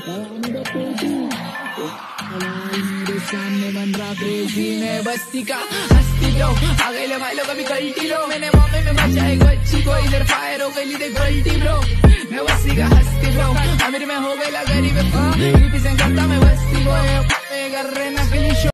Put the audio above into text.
मेरे सामने बन रहा क्रेजी, मैं बस्ती का हस्ती लो, आ गए ले भाई लोग अभी गलती लो, मैंने मौके में बचाई बच्ची को, इधर फायर हो गई देख गलती ब्रो, मैं बस्ती का हस्ती ब्रो, अमीर में हो गई गरीब रिप्रेजेंट करता मैं बस्ती को, कर रहे नकली शो।